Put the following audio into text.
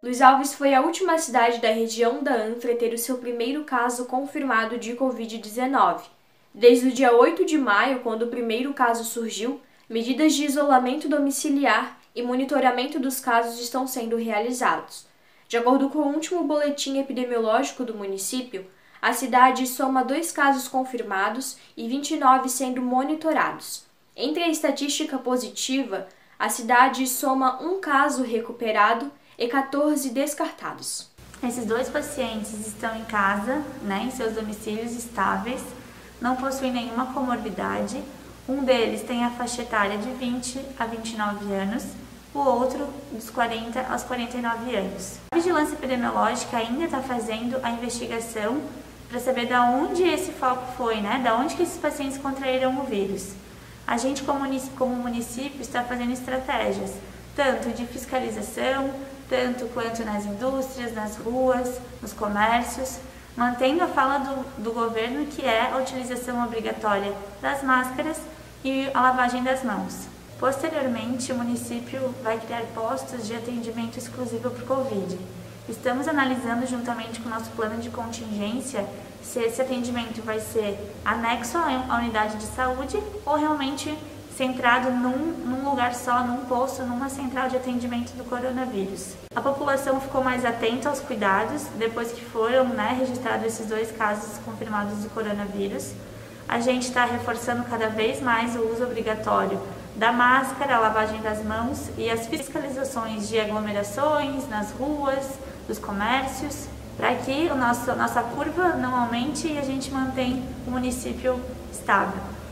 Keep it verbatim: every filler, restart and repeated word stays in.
Luiz Alves foi a última cidade da região da Anfra a ter o seu primeiro caso confirmado de covid dezenove. Desde o dia oito de maio, quando o primeiro caso surgiu, medidas de isolamento domiciliar e monitoramento dos casos estão sendo realizados. De acordo com o último boletim epidemiológico do município, a cidade soma dois casos confirmados e vinte e nove sendo monitorados. Entre a estatística positiva, a cidade soma um caso recuperado e quatorze descartados. Esses dois pacientes estão em casa, né, em seus domicílios estáveis, não possuem nenhuma comorbidade. Um deles tem a faixa etária de vinte a vinte e nove anos, o outro dos quarenta aos quarenta e nove anos. A vigilância epidemiológica ainda está fazendo a investigação para saber de onde esse foco foi, né, de onde que esses pacientes contraíram o vírus. A gente, como município, como município, está fazendo estratégias, tanto de fiscalização, tanto quanto nas indústrias, nas ruas, nos comércios, mantendo a fala do, do governo, que é a utilização obrigatória das máscaras e a lavagem das mãos. Posteriormente, o município vai criar postos de atendimento exclusivo para o Covid. Estamos analisando, juntamente com o nosso plano de contingência, se esse atendimento vai ser anexo à unidade de saúde ou realmente centrado num, num lugar só, num posto, numa central de atendimento do coronavírus. A população ficou mais atenta aos cuidados depois que foram, né, registrados esses dois casos confirmados do coronavírus. A gente está reforçando cada vez mais o uso obrigatório da máscara, a lavagem das mãos e as fiscalizações de aglomerações nas ruas, dos comércios, para que o nosso, a nossa curva não aumente e a gente mantenha o município estável.